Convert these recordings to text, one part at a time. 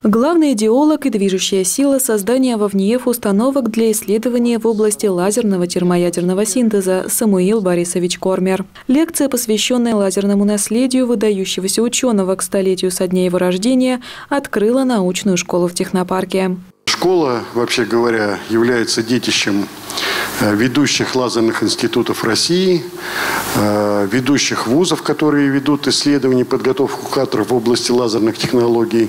Главный идеолог и движущая сила создания в ВНИЕФ установок для исследования в области лазерного термоядерного синтеза Самуил Борисович Кормер. Лекция, посвященная лазерному наследию выдающегося ученого к столетию со дня его рождения, открыла научную школу в технопарке. Школа, вообще говоря, является детищем ведущих лазерных институтов России, ведущих вузов, которые ведут исследования и подготовку кадров в области лазерных технологий,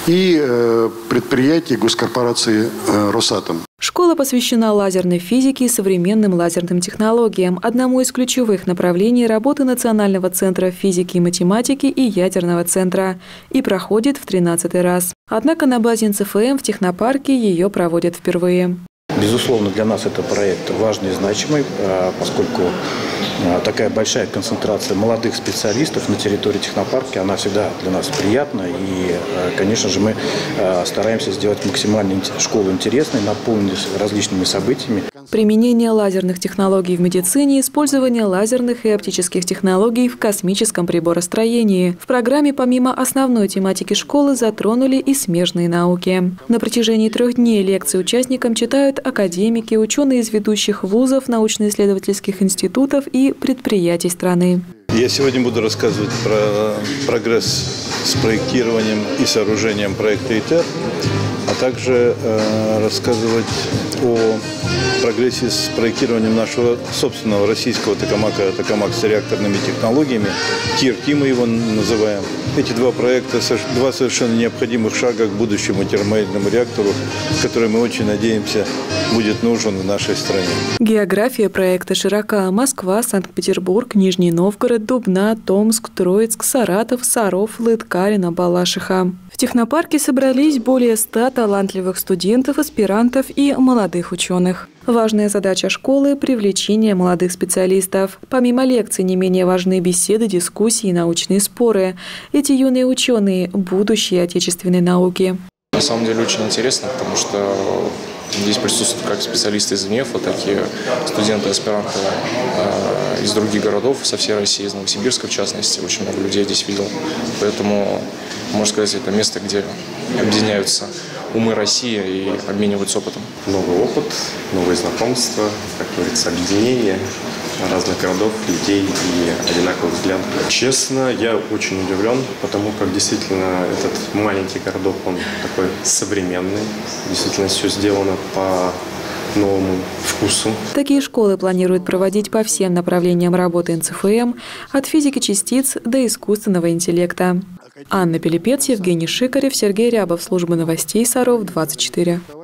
и предприятий госкорпорации «Росатом». Школа посвящена лазерной физике и современным лазерным технологиям, одному из ключевых направлений работы Национального центра физики и математики и ядерного центра, и проходит в 13-й раз. Однако на базе НЦФМ в технопарке ее проводят впервые. Безусловно, для нас это проект важный и значимый, поскольку такая большая концентрация молодых специалистов на территории технопарка, она всегда для нас приятна. И, конечно же, мы стараемся сделать максимально школу интересной, наполненной различными событиями. Применение лазерных технологий в медицине, использование лазерных и оптических технологий в космическом приборостроении. В программе помимо основной тематики школы затронули и смежные науки. На протяжении 3 дней лекции участникам читают академики, ученые из ведущих вузов, научно-исследовательских институтов и предприятий страны. Я сегодня буду рассказывать про прогресс с проектированием и сооружением проекта ИТЕР, а также рассказывать о прогрессе с проектированием нашего собственного российского токамака, токамак с реакторными технологиями, ТИР-Т мы его называем. Эти два проекта – два совершенно необходимых шага к будущему термоядерному реактору, который, мы очень надеемся, будет нужен в нашей стране. География проекта широка. Москва, Санкт-Петербург, Нижний Новгород, Дубна, Томск, Троицк, Саратов, Саров, Лыткарино, Балашиха. В технопарке собрались более 100 талантливых студентов, аспирантов и молодых ученых. Важная задача школы – привлечение молодых специалистов. Помимо лекций не менее важны беседы, дискуссии и научные споры. Эти юные ученые – будущее отечественной науки. На самом деле очень интересно, потому что здесь присутствуют как специалисты из ВНИЕФа, так и студенты, аспиранты из других городов, со всей России, из Новосибирска в частности. Очень много людей здесь видел. Поэтому, можно сказать, это место, где объединяются умы России и обмениваются опытом. Новый опыт, новые знакомства, как говорится, объединение разных городов, людей и одинаковых взглядов. Честно, я очень удивлен, потому как действительно этот маленький городок, он такой современный. Действительно все сделано по новому вкусу. Такие школы планируют проводить по всем направлениям работы НЦФМ, от физики частиц до искусственного интеллекта. Анна Пилипец, Евгений Шикарев, Сергей Рябов, служба новостей Саров, 24.